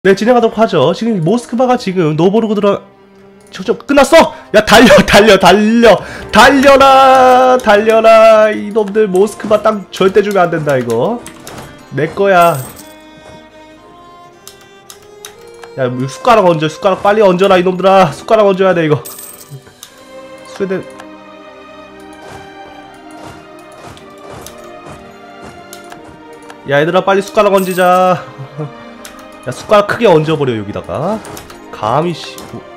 네, 진행하도록 하죠. 지금 모스크바가 지금 노보르고드라 끝났어! 야, 달려라! 이놈들 모스크바 땅 절대 주면 안 된다, 이거. 내 거야. 야, 숟가락 얹어, 숟가락 빨리 얹어라, 이놈들아. 숟가락 얹어야 돼, 이거. 스웨덴. 야, 얘들아, 빨리 숟가락 얹자. 야, 숟가락 크게 얹어버려, 여기다가. 감히, 씨.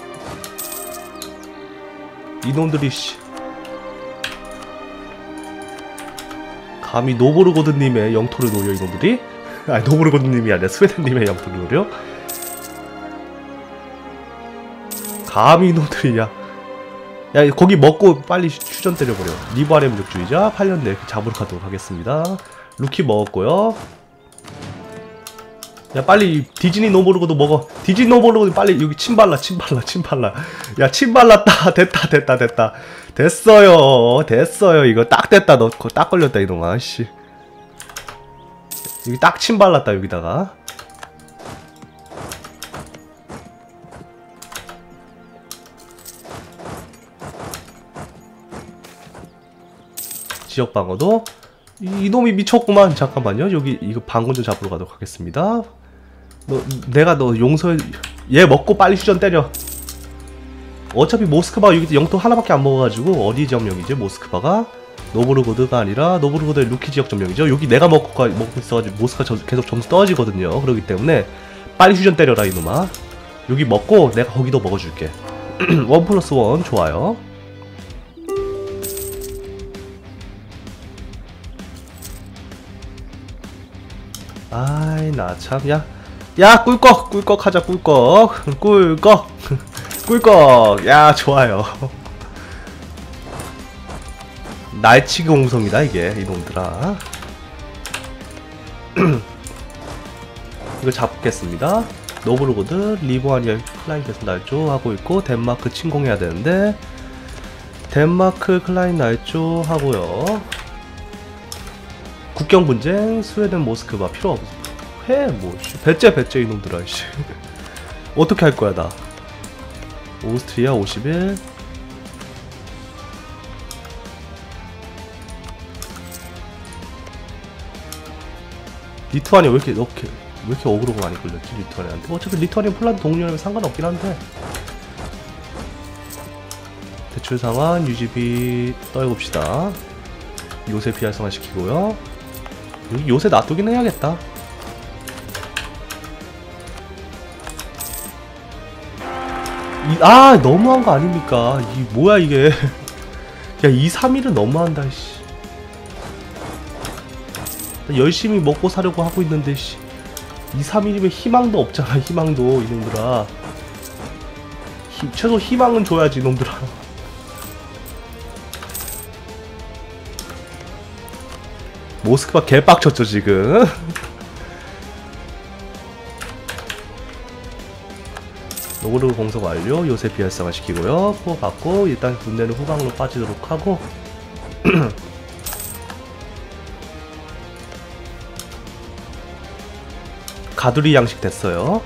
이놈들이, 씨. 감히 노보르고드님의 영토를 노려, 이놈들이? 아니, 노보르고드님이 아니라 스웨덴님의 영토를 노려? 감히 이놈들이, 야. 야, 거기 먹고 빨리 휴전 때려버려. 리브아렘 민족주의자 8년 내 잡으러 가도록 하겠습니다. 루키 먹었고요. 야, 빨리 디즈니 노보르고도 먹어. 디즈니 노보르고도 빨리 여기 침 발라. 야, 침 발랐다. 됐다. 됐어요. 이거 딱 됐다. 너 그거 딱 걸렸다, 이놈아. 씨. 여기 딱 침 발랐다, 여기다가. 지역 방어도 이놈이 미쳤구만. 잠깐만요. 여기 이거 방군 좀 잡으러 가도록 하겠습니다. 내가 너 용서해. 얘 먹고 빨리 휴전 때려. 어차피 모스크바가 여기 영토 하나밖에 안 먹어가지고. 어디 지역명이지 모스크바가? 노보르고드가 아니라 노보르고드의 루키 지역 점령이죠. 여기 내가 먹고 있어가지고 모스크바 계속 점수 떨어지거든요. 그렇기 때문에 빨리 휴전 때려라, 이놈아. 여기 먹고 내가 거기도 먹어줄게. 1+1 좋아요. 아이, 나 참. 야, 꿀꺽 하자. 꿀꺽. 야, 좋아요. 날치기 공성이다, 이게. 이놈들아. 이거 잡겠습니다. 노브르고드, 리보아니아 클라인 계속 날조 하고 있고, 덴마크 침공해야 되는데, 덴마크 클라인 날조 하고요. 국경 분쟁, 스웨덴 모스크바 필요 없어. 뭐 배째 이놈들아, 씨. 어떻게 할 거야, 나. 오스트리아 51. 리투아니아 왜 이렇게 어그로가 많이 걸렸지, 리투아니아한테. 어차피 리투아니아 폴란드 동료라면 상관없긴 한데. 대출 상환, 유지비 떨굽시다. 요새 비활성화 시키고요. 여기 요새 놔두긴 해야겠다. 너무한 거 아닙니까? 뭐야, 이게. 야, 2, 3일은 너무한다, 씨. 열심히 먹고 사려고 하고 있는데, 씨. 2, 3일이면 희망도 없잖아, 희망도, 이놈들아. 최소 희망은 줘야지, 이놈들아. 모스크바 개빡쳤죠, 지금. 노브르고드 공석 완료. 요새 비활성화 시키고요. 포 받고 일단 군대는 후방으로 빠지도록 하고. 가두리 양식 됐어요.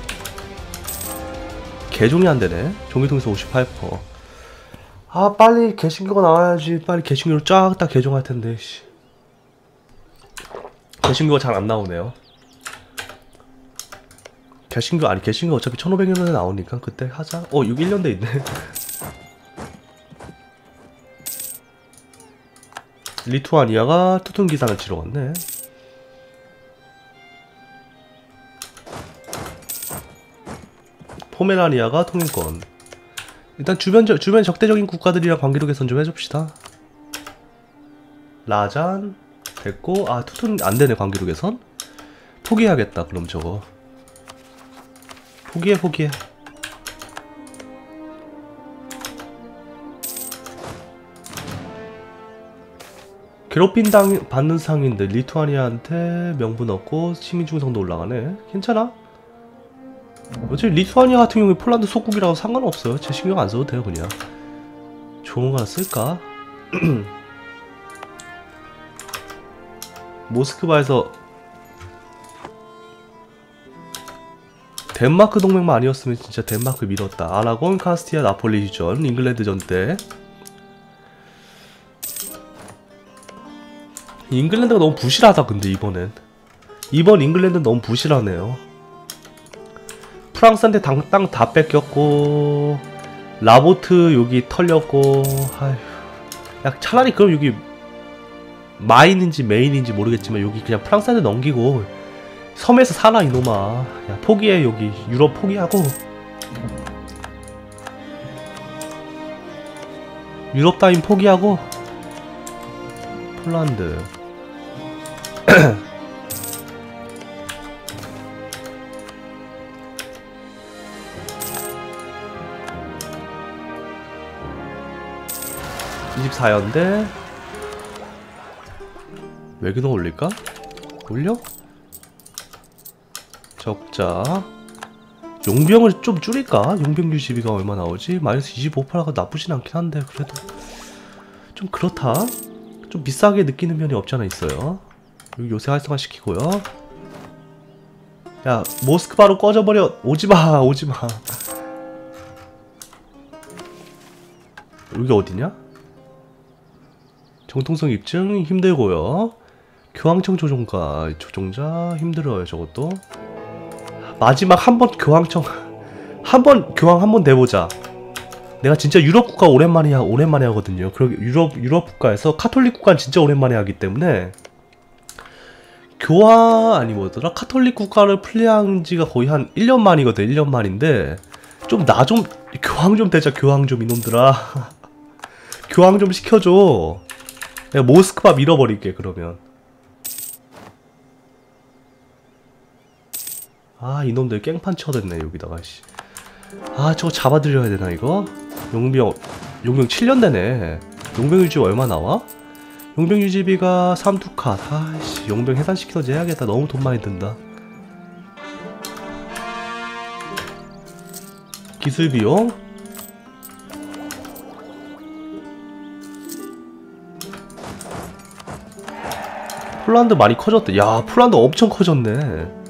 개종이 안되네. 종이통에서 58%. 빨리 개신교가 나와야지. 빨리 개신교로 쫙 다 개종할텐데, 씨. 개신교가 잘 안나오네요. 개신교 어차피 1500년에 나오니까 그때 하자. 61년대 있네. 리투아니아가 투퉁기산을 치러 갔네. 포메라니아가 통일권. 일단 주변 적대적인 국가들이랑 관계로 개선 좀 해줍시다. 라잔 됐고. 투퉁 안되네, 관계로 개선. 포기해야겠다, 그럼 저거. 포기해. 괴롭힘 받는 상인데 리투아니아한테 명분 얻고 시민 중성도 올라가네. 괜찮아. 어차피 리투아니아 같은 경우에 폴란드 속국이라고 상관없어요. 제 신경 안 써도 돼요, 그냥. 좋은 거 하나 쓸까? 모스크바에서 덴마크 동맹만 아니었으면 진짜 덴마크 밀었다. 아라곤, 카스티아, 나폴리 휴전, 잉글랜드전 때. 잉글랜드가 너무 부실하다. 근데 이번 잉글랜드는 너무 부실하네요. 프랑스한테 땅 다 뺏겼고, 라보트 여기 털렸고. 아휴, 야 차라리 그럼 여기 마인인지 메인인지 모르겠지만 여기 그냥 프랑스한테 넘기고 섬에서 살아 이놈아. 야 포기해. 여기 유럽 포기하고 유럽 따윈 포기하고 폴란드 (24연대) 외교도 올릴까? 올려? 적자. 용병을 좀 줄일까? 용병 유지비가 얼마 나오지? 마이너스 25%가 나쁘진 않긴 한데 그래도 좀 그렇다. 좀 비싸게 느끼는 면이 없잖아 있어요. 여기 요새 활성화 시키고요. 야 모스크바로 꺼져버려. 오지마 오지마. 여기 어디냐? 정통성 입증 힘들고요. 교황청 조종자 힘들어요. 저것도 마지막 한번 교황청 교황 한번 내보자. 내가 진짜 유럽 국가 오랜만에 하거든요. 그리고 유럽 국가에서 카톨릭 국가는 진짜 오랜만에 하기 때문에 교황 아니 뭐더라 카톨릭 국가를 플레이한 지가 거의 한 1년 만이거든. 1년 만인데 좀 나 좀 교황 좀 되자. 교황 좀 이놈들아. 교황 좀 시켜줘. 내가 모스크바 밀어버릴게 그러면. 아 이놈들 깽판 쳐댔네 여기다가. 씨. 아 저거 잡아들여야 되나 이거? 용병 7년 되네. 용병 유지 얼마 나와? 용병 유지비가 3두칸. 아이씨 용병 해산시켜서 해야겠다. 너무 돈 많이 든다. 기술비용? 폴란드 많이 커졌대. 야 폴란드 엄청 커졌네.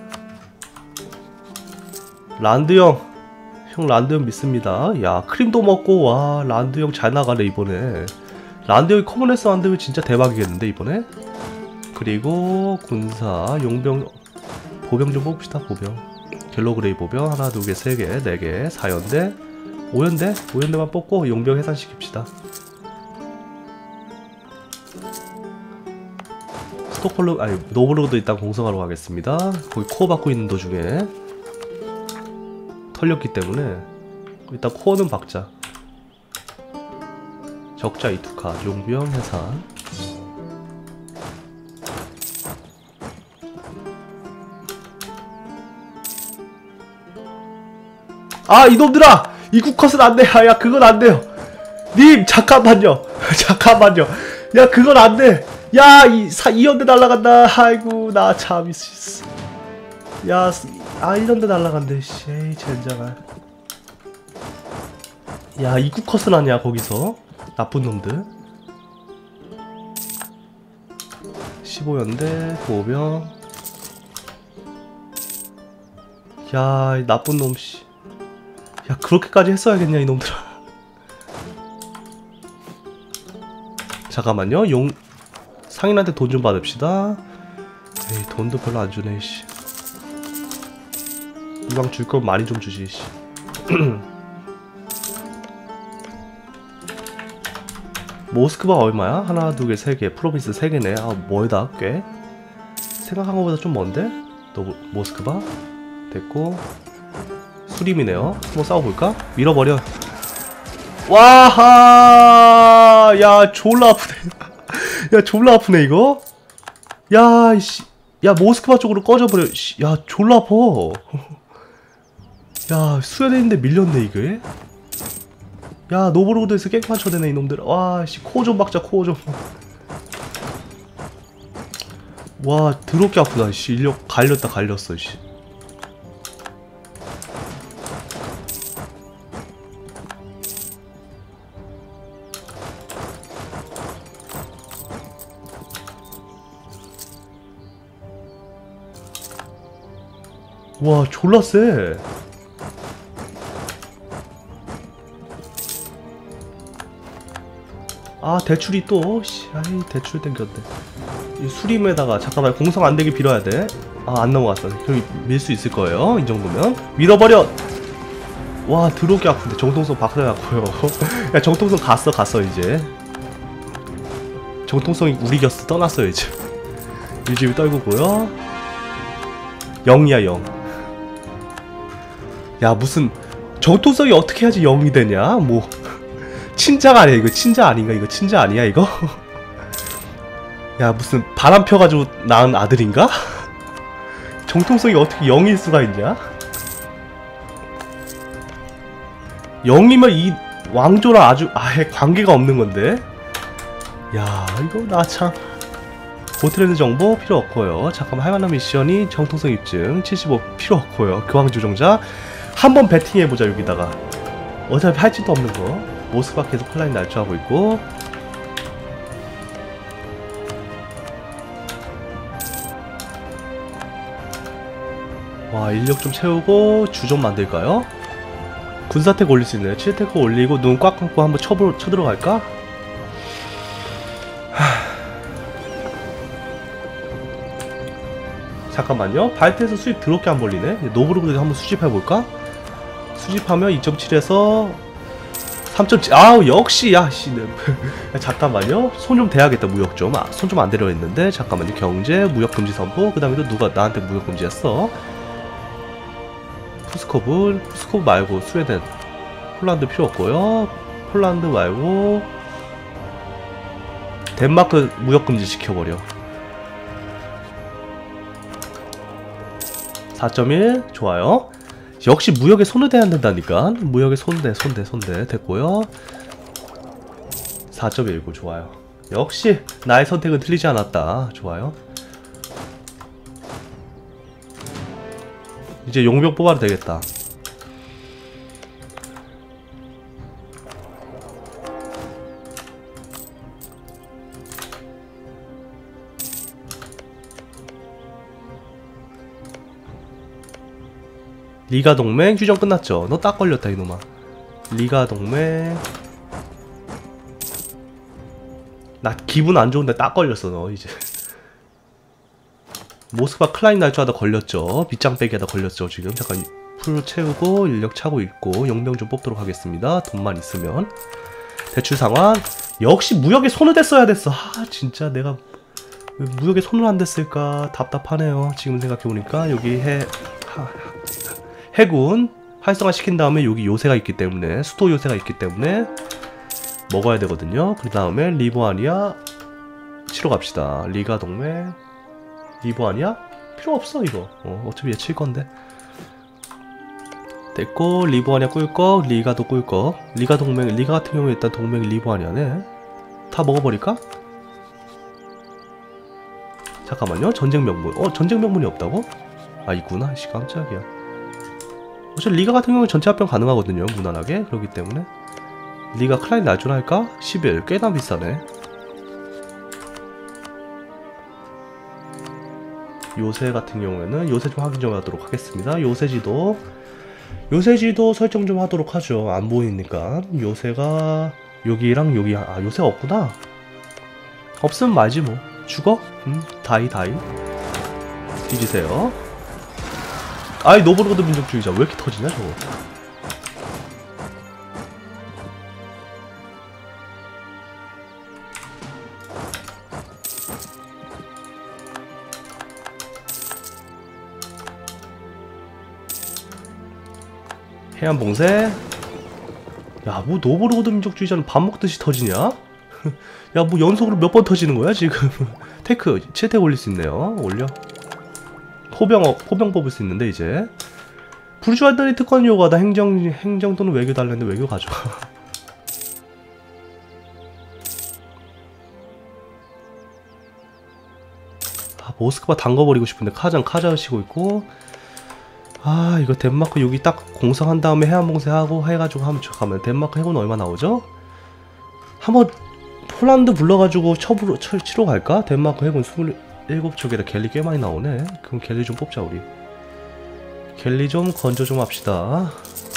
란드형 란드형 믿습니다. 야 크림도 먹고. 와 란드형 잘 나가네 이번에. 란드형이 커먼레스 만들면 진짜 대박이겠는데 이번에. 그리고 군사 용병 보병 좀 뽑읍시다. 보병 갤로그레이 보병 하나 두개 세개 네개 4연대 5연대만 뽑고 용병 해산시킵시다. 스톡홀름 아니 노브르그도 일단 공성하러 가겠습니다. 거기 코어 받고 있는 도중에 털렸기 때문에 일단 코어는 박자. 적자 이투카 용병 해산. 아 이놈들아 이 국컷은 안돼. 야 그건 안돼요 님. 잠깐만요. 잠깐만요. 야 그건 안돼. 야 이 연대 날라간다. 아이고 나 참 야 1년대 날라간대. 씨 젠장아. 야 이구 컷은 아니야 거기서. 나쁜 놈들. 15연대 보병. 야 이 나쁜 놈 씨. 야 그렇게까지 했어야겠냐 이놈들아. 잠깐만요. 상인한테 돈 좀 받읍시다. 에이 돈도 별로 안 주네 씨. 이왕 줄 건 많이 좀 주지 씨. 모스크바 얼마야? 하나 두개 세개 프로빈스 세개네. 아 멀다 꽤. 생각한 것보다 좀 먼데? 모스크바 됐고 수림이네요. 한번 싸워볼까? 밀어버려. 와하. 야 졸라 아프네. 야 졸라 아프네 이거. 야 이씨. 야 모스크바 쪽으로 꺼져버려. 야 졸라 아파. 야 수혈했는데 밀렸네 이게. 야 노브르그도에서 깽판 쳐대네 이놈들. 와씨 코어 좀 박자. 코어 좀. 와 더럽게 아프다 씨. 인력 갈렸어 씨. 와 졸라 세. 아 대출이 또 아이 대출 땡겼네. 이 수림에다가 잠깐만 공성 안되게 빌어야 돼. 아 안 넘어갔어. 그럼 밀 수 있을 거예요. 이 정도면 밀어버려. 와 드럽게 아픈데. 정통성 박살났고요. 야 정통성 갔어 이제. 정통성이 우리 곁을 떠났어요 이제. 일집이 떨구고요. 0이야 0. 야 무슨 정통성이 어떻게 해야지 0이 되냐. 뭐 친자가 아니야 이거. 친자 아닌가 이거. 친자 아니야 이거. 야 무슨 바람 펴가지고 낳은 아들인가? 정통성이 어떻게 0일 수가 있냐? 0이면 이 왕조랑 아주 아예 관계가 없는 건데. 야 이거 나 참. 보트랜드 정보 필요 없고요. 잠깐만 할만한 미션이 정통성 입증 75 필요 없고요. 교황 조종자 한번 배팅해보자 여기다가. 어차피 할지도 없는 거. 모스크바 계속 플라인 날조하고 있고. 와 인력 좀 채우고 주 좀 만들까요? 군사택 올릴 수 있네요. 7택 올리고 눈 꽉 감고 한번 쳐들어갈까? 잠깐만요. 발트에서 수입 더럽게 안 벌리네. 노브르그도 한번 수집해볼까? 수집하면 2.7에서 3.7. 아우 역시 야씨. 잠깐만요. 손 좀 대야겠다. 무역 좀. 손 좀 안 대려 했는데. 잠깐만요. 경제 무역 금지 선포. 그 다음에 또 누가 나한테 무역 금지했어? 푸스코브 말고 스웨덴, 폴란드 필요 없고요. 폴란드 말고 덴마크 무역 금지 시켜버려. 4.1 좋아요. 역시 무역에 손을 대야 된다니까. 무역에 손대 됐고요. 4.19 좋아요. 역시 나의 선택은 틀리지 않았다. 좋아요. 이제 용병 뽑아도 되겠다. 리가 동맹 휴전 끝났죠. 너 딱 걸렸다 이놈아. 리가 동맹. 나 기분 안 좋은데 딱 걸렸어 너 이제. 모스크바 클라인 날조하다 걸렸죠. 빗장 빼기하다 걸렸죠 지금. 잠깐 풀 채우고 인력 차고 있고 용병 좀 뽑도록 하겠습니다. 돈만 있으면. 대출 상환. 역시 무역에 손을 댔어야 됐어. 아 진짜 내가 왜 무역에 손을 안 댔을까 답답하네요. 지금 생각해보니까 여기 해군 활성화 시킨 다음에 여기 요새가 있기 때문에 수도 요새가 있기 때문에 먹어야 되거든요. 그 다음에 리보아니아 치러 갑시다. 리가 동맹 리보아니아? 필요 없어 이거. 어차피 얘 칠 건데. 됐고 리보아니아 꿀꺽. 리가도 꿀꺽. 리가 동맹. 리가 같은 경우에 일단 동맹이 리보아니아네. 다 먹어버릴까? 잠깐만요. 전쟁 명분. 전쟁 명분이 없다고? 아 있구나. 씨 깜짝이야. 어차피 리가 같은 경우는 전체 합병 가능하거든요. 무난하게. 그렇기 때문에 리가 클라인 날조나 할까? 11 꽤나 비싸네. 요새 같은 경우에는 요새 좀 확인 좀 하도록 하겠습니다. 요새지도 설정 좀 하도록 하죠. 안 보이니까. 요새가 여기랑 여기. 아 요새가 없구나. 없으면 말지 뭐. 죽어? 다이 뒤지세요. 아이 노브르고드 민족주의자 왜 이렇게 터지냐 저거. 해안 봉쇄. 야 뭐 노브르고드 민족주의자는 밥 먹듯이 터지냐? 야 뭐 연속으로 몇 번 터지는 거야 지금. 테크 7택 올릴 수 있네요. 올려. 포병 뽑을 수 있는데 이제 불주한단이 특권 요구하다. 행정 또는 외교 달랬는데 외교 가져가. 아 모스크바 담궈버리고 싶은데 카자 쉬고 있고. 아 이거 덴마크 여기 딱 공성한 다음에 해안봉쇄하고 해가지고 하면 잠깐만 덴마크 해군 얼마 나오죠? 한번 폴란드 불러가지고 치러 갈까? 덴마크 해군 27척이라 갤리 꽤 많이 나오네. 그럼 갤리 좀 뽑자 우리. 갤리 좀 건조 좀 합시다.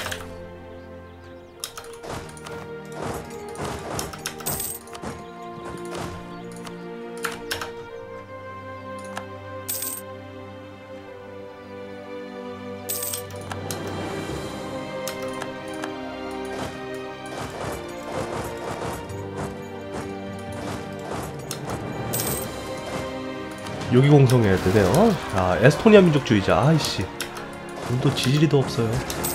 여기 공성해야 되네요. 아, 에스토니아 민족주의자. 아이씨. 눈도 지지리도 없어요.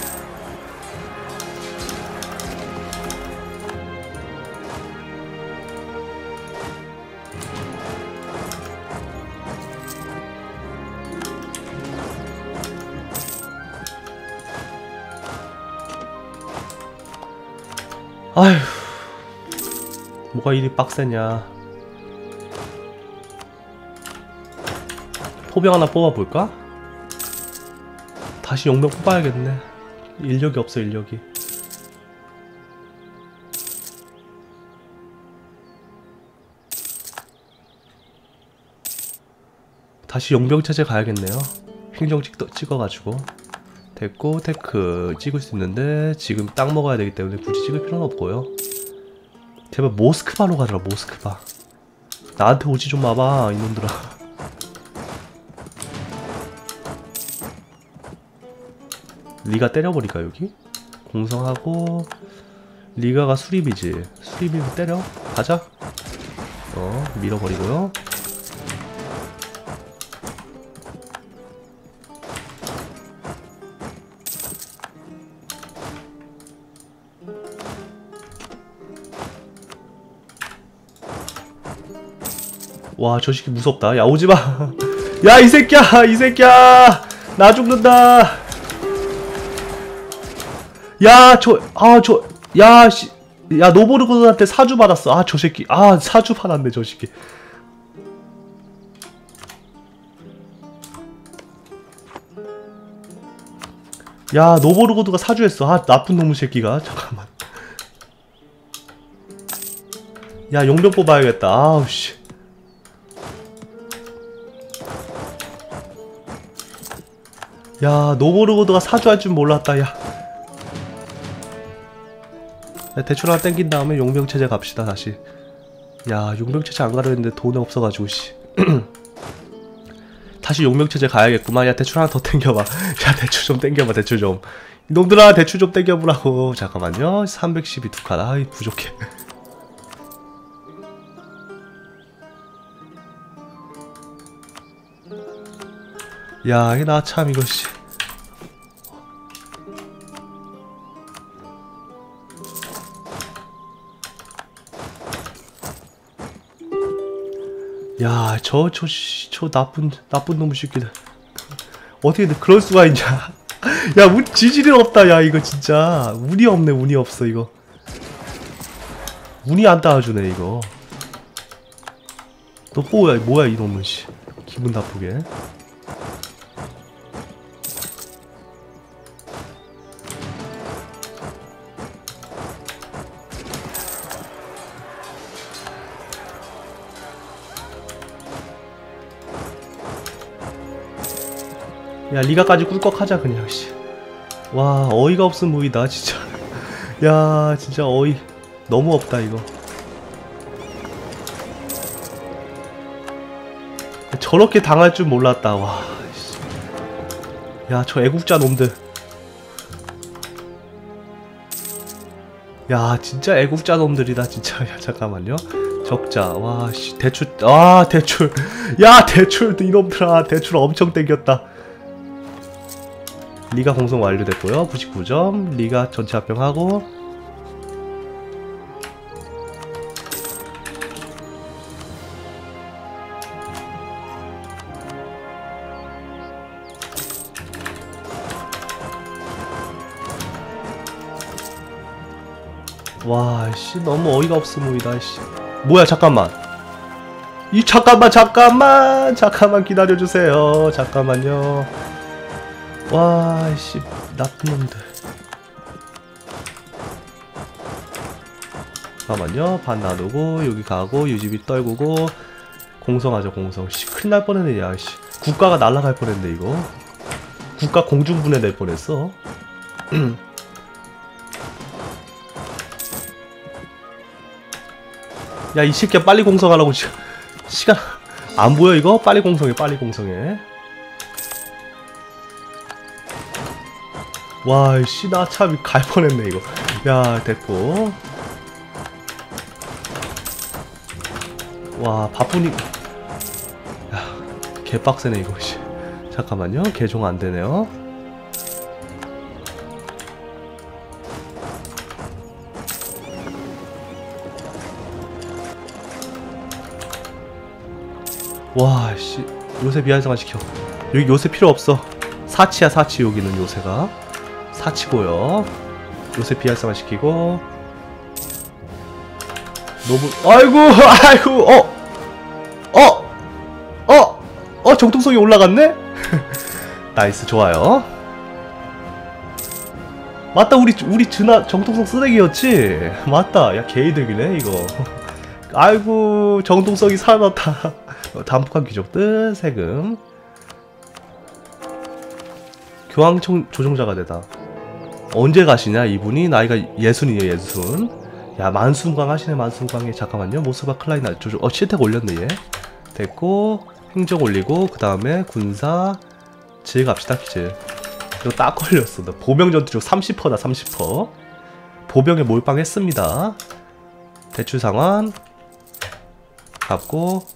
아휴. 뭐가 이리 빡세냐. 포병 하나 뽑아볼까? 다시 용병 뽑아야겠네. 인력이 없어, 인력이. 다시 용병 체제 가야겠네요. 행정 찍어가지고. 됐고, 테크 찍을 수 있는데 지금 땅 먹어야 되기 때문에 굳이 찍을 필요는 없고요. 제발 모스크바로 가더라, 모스크바. 나한테 오지 좀 마봐, 이놈들아. 리가 때려버릴까 여기? 공성하고 리가가 수립이지. 수립이면 때려. 가자. 밀어버리고요. 와, 저 새끼 무섭다. 야, 오지마. 야, 이 새끼야, 이 새끼야. 나 죽는다. 야, 야, 씨. 야, 노보르고드한테 사주 받았어. 아, 저 새끼. 아, 사주 받았네, 저 새끼. 야, 노보르고드가 사주했어. 아, 나쁜 놈의 새끼가. 잠깐만. 야, 용병 뽑아야겠다. 아우, 씨. 야, 노보르고드가 사주할 줄 몰랐다, 야. 대출 하나 땡긴 다음에 용병체제 갑시다 다시. 야, 용병체제 안 가려 했는데 돈이 없어가지고 씨. 다시 용병체제 가야겠구만. 야, 대출 하나 더 땡겨봐. 야, 대출 좀 땡겨봐. 대출 좀. 이놈들아, 대출 좀 땡겨보라고. 잠깐만요. 312 두 칸. 아이, 부족해. 야, 이 나 참 이거 씨. 야, 저 나쁜 놈의 새끼들. 어떻게 그럴 수가 있냐. 야, 운 지질이 없다. 야, 이거 진짜 운이 없네. 운이 없어 이거. 운이 안 따라주네 이거. 너 뭐야 이놈은 씨. 기분 나쁘게. 야, 리가까지 꿀꺽하자 그냥 씨. 와, 어이가 없은 무이다 진짜. 야, 진짜 어이 너무 없다 이거. 저렇게 당할 줄 몰랐다. 와, 씨. 야, 저 애국자 놈들. 야, 진짜 애국자 놈들이다 진짜. 야, 잠깐만요. 적자. 와, 씨. 대출. 아, 대출. 야, 대출 이놈들아. 대출 엄청 땡겼다. 리가 공성 완료됐고요. 99점. 리가 전체 합병하고. 와, 씨, 너무 어이가 없어 보이다, 씨. 뭐야, 잠깐만. 잠깐만 기다려주세요. 잠깐만요. 와, 씨, 나쁜 놈들. 잠깐만요. 반 나누고, 여기 가고, 유지비 떨구고, 공성하죠, 공성. 씨, 큰일 날 뻔했네, 야, 씨. 국가가 날아갈 뻔했네, 이거. 국가 공중분해 될 뻔했어. 야, 이 새끼야, 빨리 공성하라고. 시간 안 보여 이거? 빨리 공성해, 빨리 공성해. 와, 씨, 나 참 갈 뻔했네 이거. 야, 됐고. 와, 바쁘니. 야, 개빡세네 이거. 씨. 잠깐만요, 개종 안 되네요. 와, 씨, 요새 비활성화 시켜. 여기 요새 필요 없어. 사치야, 사치. 여기는 요새가 사치고요. 요새 비활성화 시키고. 너무 아이고 정통성이 올라갔네. 나이스, 좋아요. 맞다, 우리 준아 정통성 쓰레기였지. 맞다. 야, 개이득이네 이거. 아이고, 정통성이 살아났다. 단폭한 귀족들 세금. 교황청 조종자가 되다. 언제 가시냐 이분이? 나이가 예순이에요, 예순. 야, 만순광 하시네, 만순광에. 잠깐만요, 모스바 클라이나 조종. 실택 올렸네 얘. 됐고, 행정 올리고, 그 다음에 군사 질 갑시다. 질. 이거 딱 걸렸어. 나 보병 전투력 30%다. 30%. 보병에 몰빵했습니다. 대출 상환 갚고,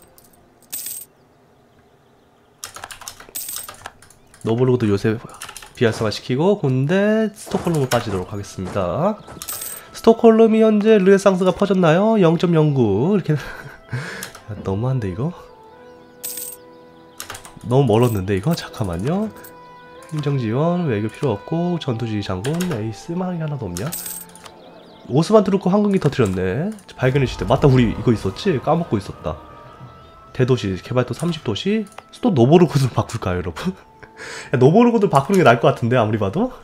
노블로그도 요새 비활성화 시키고, 군대 스톡홀름으로 빠지도록 하겠습니다. 스톡홀름이 현재 르네상스가 퍼졌나요? 0.09 이렇게. 야, 너무한데 이거? 너무 멀었는데 이거? 잠깐만요. 행정지원 외교 필요 없고, 전투주의 장군 에이스 망이 하나도 없냐? 오스만 투르크 황금기 터뜨렸네. 발견의 시대. 맞다, 우리 이거 있었지? 까먹고 있었다. 대도시 개발도 30도시. 또 노보르고드로 바꿀까요 여러분? 야, 노보르고드로 바꾸는 게 나을 것 같은데 아무리 봐도.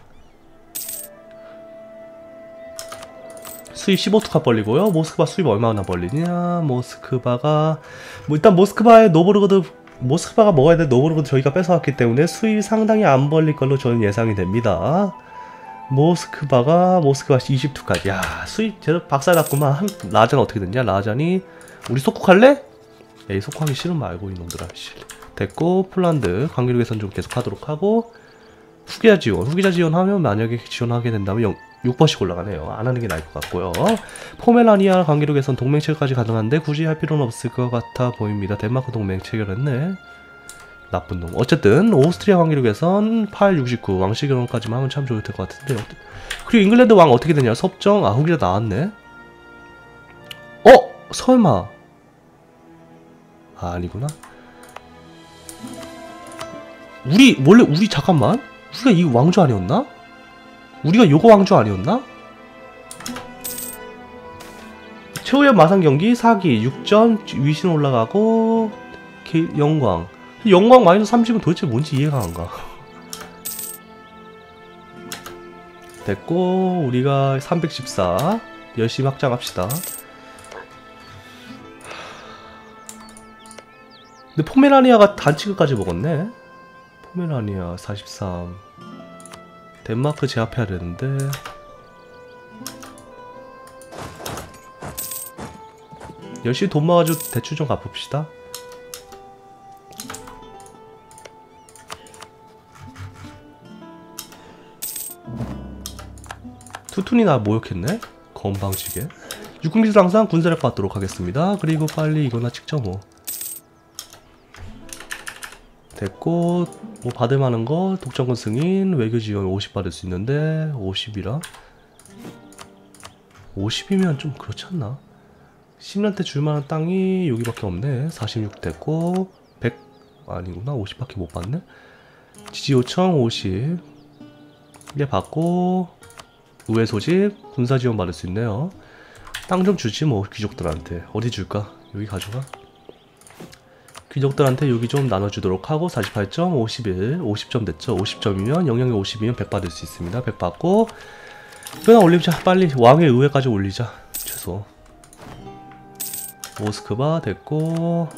수입 15투카 벌리고요. 모스크바 수입 얼마나 벌리냐? 모스크바가 일단 모스크바에 노보르고드, 모스크바가 먹어야 될 노보르고드 저희가 뺏어왔기 때문에 수입 상당히 안 벌릴 걸로 저는 예상이 됩니다. 모스크바 20투카. 야, 수입 제대로 박살났구만. 라잔 어떻게 됐냐? 라잔이 우리 속국할래? 에이, 속국하기 싫은 말고 이놈들아. 됐고, 폴란드 관계력 개선 좀 계속 하도록 하고, 후계자 지원하면 만약에 지원하게 된다면 6번씩 올라가네요. 안 하는 게 나을 것 같고요. 포멜라니아 관계력 개선 동맹 체결까지 가능한데 굳이 할 필요는 없을 것 같아 보입니다. 덴마크 동맹 체결했네. 나쁜 놈. 어쨌든 오스트리아 관계력 개선 869 왕실 결혼까지만 하면 참 좋을 것 같은데. 그리고 잉글랜드 왕 어떻게 되냐? 섭정. 아, 후기자 나왔네. 설마. 아, 아니구나. 원래 우리 잠깐만. 우리가 이 왕조 아니었나? 우리가 요거 왕조 아니었나? 최후의 마상 경기 사기 6점 위신 올라가고 영광 마이너스 30은 도대체 뭔지 이해가 안 가. 됐고, 우리가 314 열심히 확장합시다. 근데 포메라니아가 단치급까지 먹었네. 포메라니아 43. 덴마크 제압해야 되는데. 열심히 돈 모아가지고 대출 좀 갚읍시다. 투툰이 나 모욕했네? 건방지게. 육군기술 항상 군사력 받도록 하겠습니다. 그리고 빨리 이거나 찍죠 뭐. 됐고, 뭐 받을만한 거 독점권 승인, 외교 지원 50 받을 수 있는데 50이라 50이면 좀 그렇지 않나? 10년대 줄만한 땅이 여기밖에 없네. 46 됐고 100 아니구나. 50밖에 못 받네. 지지 요청 50 이게 받고 의회 소집 군사 지원 받을 수 있네요. 땅 좀 주지 뭐. 귀족들한테 어디 줄까? 여기 가져가. 귀족들한테 여기 좀 나눠주도록 하고 48점 51 50점 됐죠. 50점이면 영역이 50이면 100 받을 수 있습니다. 100 받고 그냥 올리자. 빨리 왕의 의회까지 올리자. 최소. 모스크바 됐고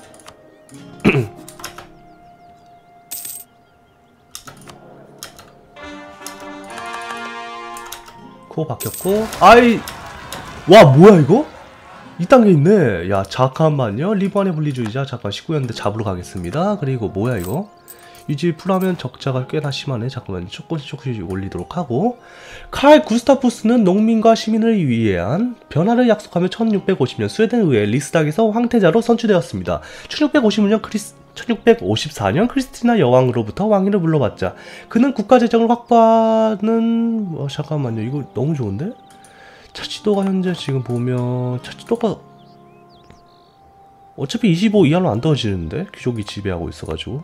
코어 바뀌었고. 아이, 와 뭐야 이거? 이딴 게 있네. 야 잠깐만요. 리브안의 분리주의자 잠깐 19년대 잡으러 가겠습니다. 그리고 뭐야 이거? 유지 풀하면 적자가 꽤나 심하네. 잠깐만요. 조금씩 올리도록 하고. 칼 구스타푸스는 농민과 시민을 위한 변화를 약속하며 1650년 스웨덴 의회 리스닥에서 황태자로 선출되었습니다. 1654년 크리스티나 여왕으로부터 왕위를 물러받자 그는 국가재정을 확보하는 잠깐만요. 이거 너무 좋은데? 차치도가 현재 지금 보면 차치도가 어차피 25 이하로 안 떨어지는데? 귀족이 지배하고 있어가지고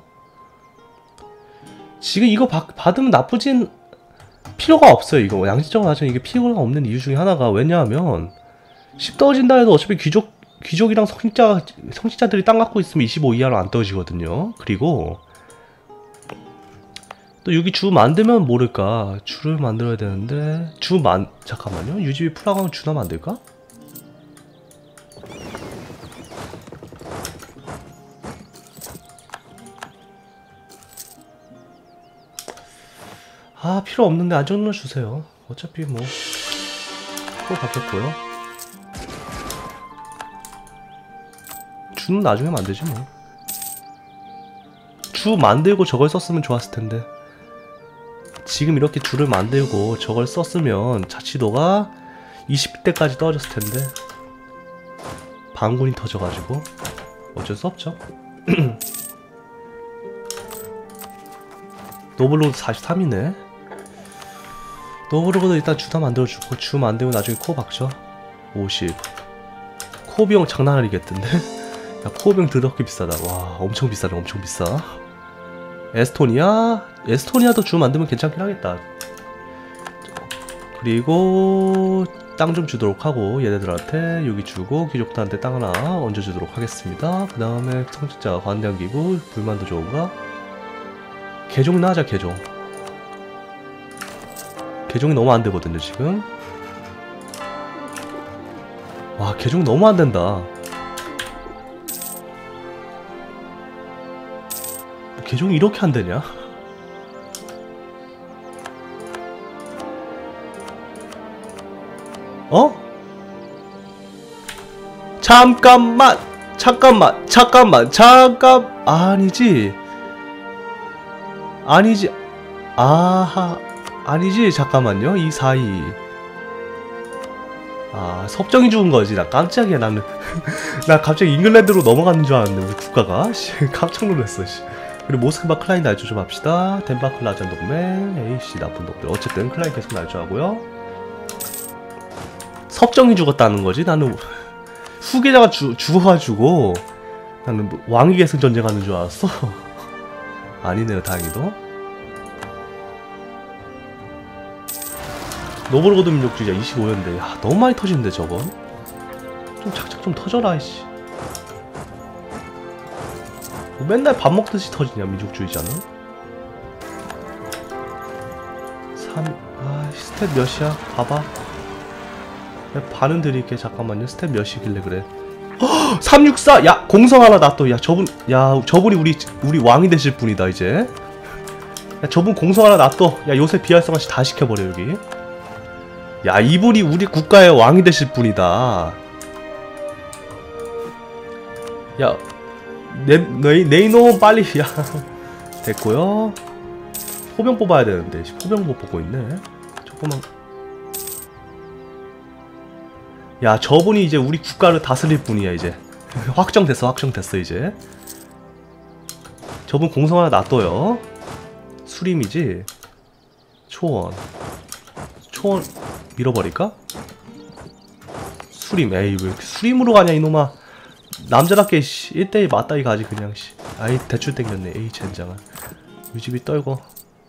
지금 이거 받으면 나쁘진 필요가 없어요. 이거 양심적으로 하자면 이게 필요가 없는 이유 중에 하나가 왜냐하면 10 떨어진다 해도 어차피 귀족이랑 성직자들이 땅 갖고 있으면 25 이하로 안 떨어지거든요. 그리고 또 여기 주 만들면 모를까? 주를 만들어야 되는데 잠깐만요. 유지비 풀하고 하면 주나 만들까? 아 필요 없는데 안정로 주세요. 어차피 뭐 또 바뀌었고요. 주는 나중에 만들지 뭐. 주 만들고 저걸 썼으면 좋았을 텐데 지금 이렇게 주를 만들고 저걸 썼으면 자치도가 20대까지 떨어졌을 텐데 반군이 터져가지고 어쩔 수 없죠. 노블로드 43이네. 노블로드 일단 주다 만들어주고 주 만들고 나중에 코어 박죠. 50. 코어 비용 장난 아니겠던데? 야 코어 비용 더럽게 비싸다. 와 엄청 비싸네. 엄청 비싸. 에스토니아도 주 만들면 괜찮긴 하겠다. 그리고 땅 좀 주도록 하고 얘네들한테 여기 주고 귀족들한테 땅 하나 얹어주도록 하겠습니다. 그 다음에 성직자 관대기구 불만도 좋은가? 개종이나 하자. 개종이 너무 안되거든요 지금. 와 개종 너무 안된다. 개종이 이렇게 안되냐? 어? 잠깐만 아니지 아하 아니지 잠깐만요. 이 사이 아 섭정이 죽은거지. 나 깜짝이야. 나는 나 갑자기 잉글랜드로 넘어가는 줄 알았는데 우리 국가가 깜짝 놀랐어. 그리고 모스크바 클라인 날조 좀 합시다. 덴마크 라잔 동맹 에이씨 나쁜 놈들. 어쨌든 클라인 계속 날조하고요. 섭정이 죽었다는 거지. 나는 후계자가 죽어가지고 나는 뭐 왕위 계승 전쟁하는 줄 알았어. 아니네요 다행히도. 노블고드 민족주의자 25년대. 야 너무 많이 터지는데 저건. 좀 착착 좀 터져라 이씨. 뭐 맨날 밥 먹듯이 터지냐 민족주의자는. 3... 아 스탯 몇이야? 봐봐. 내가 반은 드릴게. 잠깐만요. 스탯 몇이길래 그래. 364! 야 공성 하나 놔둬. 야 저분이 우리 왕이 되실 분이다 이제. 야 저분 공성 하나 놔둬. 야 요새 비활성화시 다 시켜버려 여기. 야 이분이 우리 국가의 왕이 되실 분이다. 야 내 이놈 빨리. 야 됐고요. 포병 뽑아야 되는데 포병 못 뽑고 있네. 조금만. 야 저분이 이제 우리 국가를 다스릴 분이야 이제. 확정됐어 이제. 저분 공성 하나 놔둬요. 수림이지. 초원 밀어버릴까? 수림. 에이 왜 수림으로 가냐 이놈아. 남자답게 1대1 맞다이 가지 그냥. 아이 대출 땡겼네. 에이 젠장아. 유지비 떨고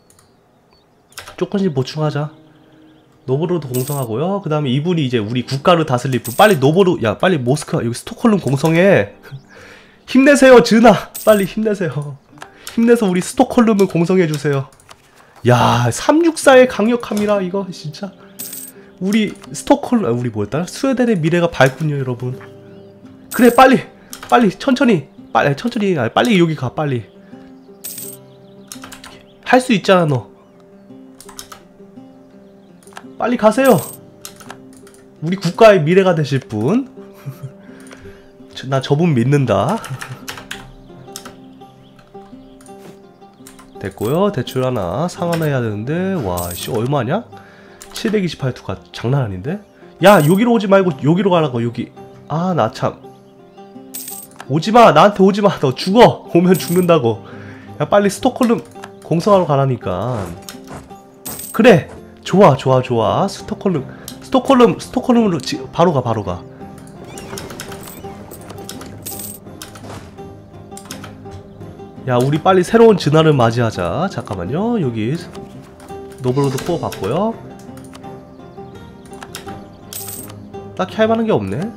조금씩 보충하자. 노브로도 공성하고요. 그 다음에 이분이 이제 우리 국가를 다스릴 분. 빨리 야 빨리 모스크바 여기 스톡홀름 공성해. 힘내세요 즈나. 빨리 힘내세요. 힘내서 우리 스톡홀름을 공성해주세요. 야 364의 강력함이라 이거 진짜. 우리 우리 뭐였다? 스웨덴의 미래가 밝군요 여러분. 그래 빨리 천천히 빨리 여기 가. 빨리 할 수 있잖아 너. 빨리 가세요. 우리 국가의 미래가 되실 분. 나 저분 믿는다. 됐고요. 대출 하나 상 하나 해야 되는데 와씨 얼마냐? 728 투카 장난 아닌데? 야 여기로 오지 말고 여기로 가라고. 여기. 아 나 참 오지마. 나한테 오지마. 너 죽어. 오면 죽는다고. 야 빨리 스톡홀름 공성하러 가라니까. 그래 좋아 좋아 좋아. 스톡홀름으로 바로 가 바로 가. 야 우리 빨리 새로운 진화를 맞이하자. 잠깐만요. 여기 노블로드 코어 받고요. 딱히 할만한 게 없네.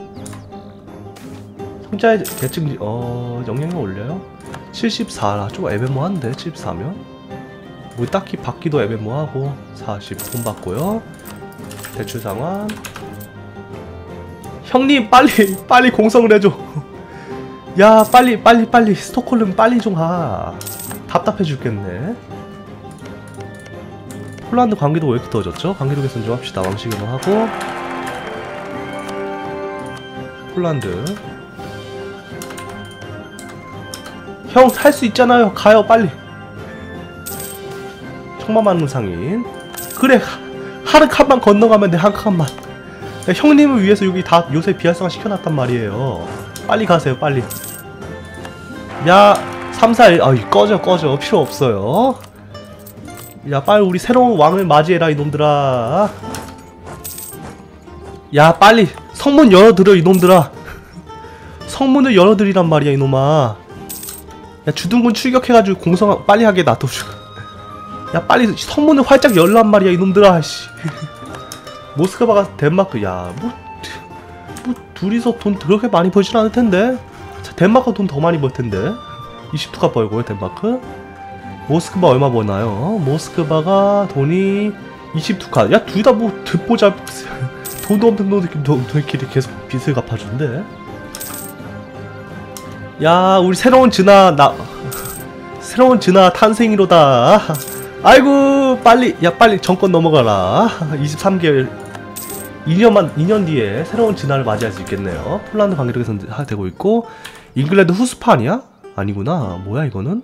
성자의 계층 영향을 올려요? 74. 좀 애매모한데 74면? 뭐 딱히 받기도 애매모하고. 40 돈 받고요. 대출 상환. 형님 빨리 공성을 해줘. 야 빨리 스톡홀름 빨리 좀 가. 답답해 죽겠네. 폴란드 관계도 왜 이렇게 더워졌죠? 관계도 개선 좀 합시다. 왕시계도 하고. 폴란드 형 할 수 있잖아요. 가요 빨리. 청마만물 상인. 그래 한 칸만 건너가면 돼. 한 칸만. 야, 형님을 위해서 여기 다 요새 비활성화 시켜놨단 말이에요. 빨리 가세요 빨리. 야 3, 4, 1 아이 꺼져 필요 없어요. 야 빨리 우리 새로운 왕을 맞이해라 이놈들아. 야 빨리 성문 열어드려 이놈들아. 성문을 열어드리란 말이야 이놈아. 야 주둔군 출격해가지고 공성 빨리 하게 놔둬줘. 야 빨리 성문을 활짝 열란 말이야 이놈들아. 씨. 모스크바가 덴마크. 야 뭐 둘이서 돈 그렇게 많이 벌진 않을 텐데. 덴마크 돈 더 많이 벌 텐데. 20투카 벌고요 덴마크. 모스크바 얼마 버나요? 모스크바가 돈이 20투카. 야 둘 다 뭐 듣보자. 돈도 없는 놈들끼리 계속 빚을 갚아준대. 야 우리 새로운 진화 탄생이로다. 아이고 빨리 정권 넘어가라. 23개월 2년 뒤에 새로운 진화를 맞이할 수 있겠네요. 폴란드 관계도 개선되고 있고. 잉글랜드 후스파 아니야? 아니구나. 뭐야 이거는?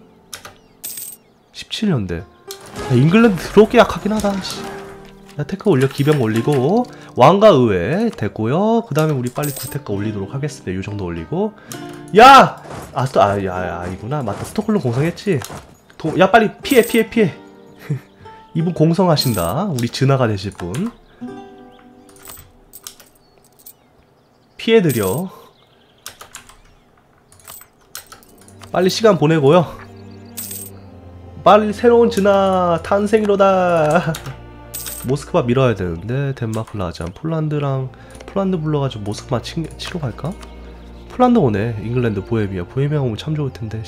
17년대. 야, 잉글랜드 더럽게 약하긴 하다. 씨. 야 테크 올려. 기병 올리고. 왕가 의회 됐고요. 그 다음에 우리 빨리 구테크 올리도록 하겠습니다. 요 정도 올리고. 야! 아니구나. 맞다. 스톡홀름 공성했지? 야 빨리 피해 이분 공성하신다. 우리 진화가 되실 분 피해드려. 빨리 시간 보내고요. 빨리 새로운 진화 탄생이로다. 모스크바 밀어야 되는데. 덴마크 라잔 폴란드 불러가지고 모스크바 치러 갈까? 폴란드 오네. 잉글랜드 보헤미아 오면 참 좋을 텐데.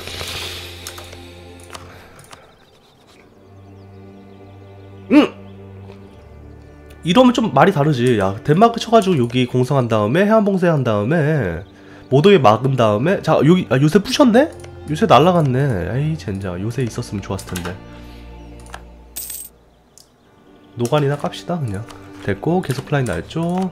이러면 좀 말이 다르지. 야 덴마크 쳐가지고 여기 공성한 다음에 해안봉쇄 한 다음에 모독에 막은 다음에. 자 여기 요새 부셨네? 요새 날라갔네. 에이 젠장. 요새 있었으면 좋았을 텐데. 노관이나 깝시다 그냥. 됐고 계속 플라인 나였죠.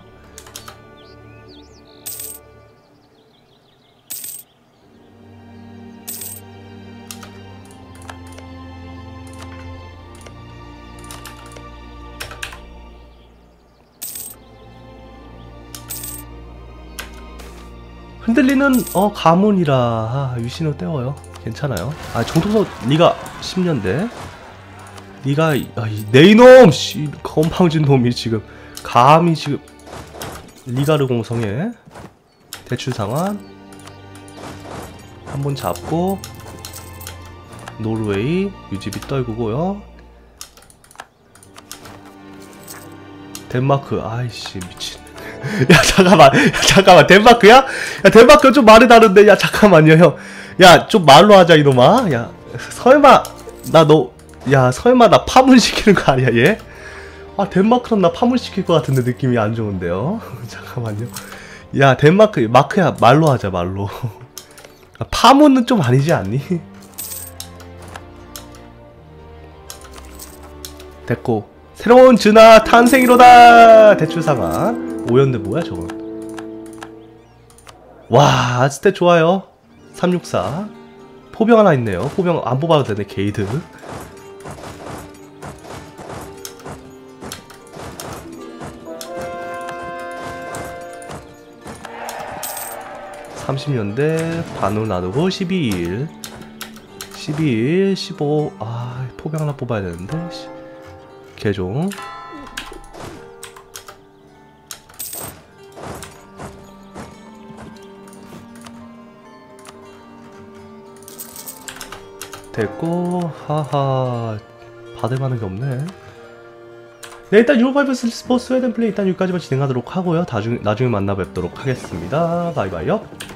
흔들리는 가문이라. 유신호 떼워요. 괜찮아요. 정통서 리가 10년대 리가 내 이놈 씨 건방진 놈이 지금 감히 지금 리가를 공성해. 대출 상환 한번 잡고. 노르웨이 유지비 떨구고요. 덴마크 아이씨 미친. 야 잠깐만 덴마크야? 야 덴마크 좀 말이 다른데. 야 잠깐만요 형. 야 좀 말로 하자 이놈아. 야 설마 나 파문시키는 거 아니야 얘? 덴마크는 나 파문시킬 것 같은데 느낌이 안 좋은데요. 잠깐만요. 야 마크야 말로 하자 말로. 파문은 좀 아니지 않니? 됐고 새로운 진화 탄생이로다. 대출 상황 5연대 뭐야 저거. 와 스탯 좋아요. 364 포병 하나 있네요. 포병 안 뽑아도 되네. 게이드 30년대 반으로 나누고 12일 12일 15. 아 포병 하나 뽑아야 되는데. 개종 됐고. 하하 받을 만한 게 없네. 네 일단 유로파이브 스포츠 스웨덴 플레이 일단 여기까지만 진행하도록 하고요. 나중에 만나 뵙도록 하겠습니다. 바이바이요.